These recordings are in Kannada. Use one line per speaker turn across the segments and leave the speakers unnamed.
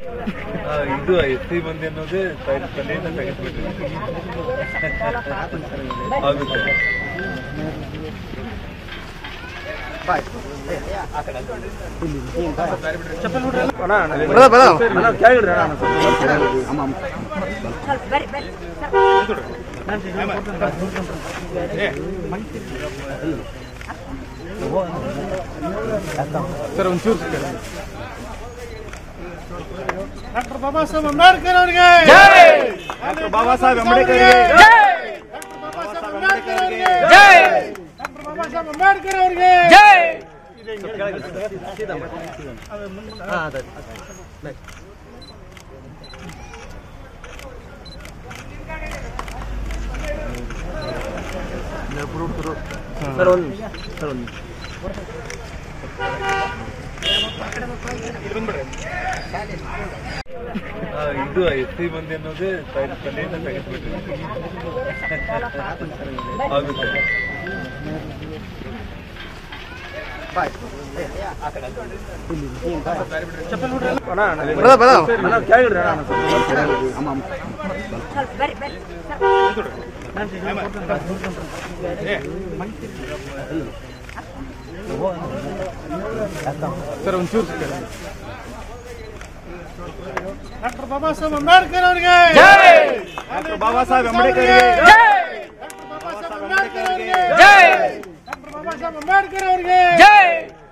ಇದು ಎಸ್ಸಿ ಮಂದಿ ಅನ್ನೋದೇ ತಲೆಯಿಂದ ತೆಗೆದುಬಿಟ್ಟಿದೆ ಆಗುತ್ತೆ.
ಸರ್ ಒಂಚೂರು ಡಾಕ್ಟರ್ ಬಾಬಾ ಸಾಹೇಬ್ ಅಂಬೇಡ್ಕರ್ ಅವರಿಗೆ ಜೈ. ಡಾಕ್ಟರ್ ಬಾಬಾ ಸಾಹೇಬ್ ಅಂಬೇಡ್ಕರ್ ಅವರಿಗೆ ಜೈ. ಡಾಕ್ಟರ್ ಬಾಬಾ ಸಾಹೇಬ್ ಅಂಬೇಡ್ಕರ್ ಅವರಿಗೆ ಜೈ. ಡಾಕ್ಟರ್ ಬಾಬಾ ಸಾಹೇಬ್ ಅಂಬೇಡ್ಕರ್ ಅವರಿಗೆ ಜೈ.
ಸರ್ ಒಂದು
ಇದು ಎಸ್ಸಿ ಮಂದಿ ಅನ್ನೋದೇ ತಲೆಯಿಂದ ತೆಗೆದುಬಿಟ್ಟಿದೆ ಆಗುತ್ತೆ.
ಸರ್ ಒಂಚೂರು ಡಾಕ್ಟರ್ ಬಾಬಾ ಸಾಹೇಬ್ ಅಂಬೇಡ್ಕರ್ ಅವರಿಗೆ ಜೈ. ಡಾಕ್ಟರ್ ಬಾಬಾ ಸಾಹೇಬ್ ಅಂಬೇಡ್ಕರ್ ಅವರಿಗೆ ಜೈ. ಡಾಕ್ಟರ್ ಬಾಬಾ ಸಾಹೇಬ್ ಅಂಬೇಡ್ಕರ್ ಅವರಿಗೆ ಜೈ. ಡಾಕ್ಟರ್ ಬಾಬಾ ಸಾಹೇಬ್ ಅಂಬೇಡ್ಕರ್ ಅವರಿಗೆ ಜೈ.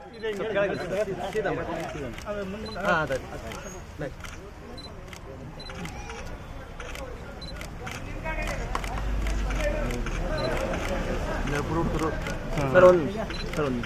ಸರ್ ಒಂದು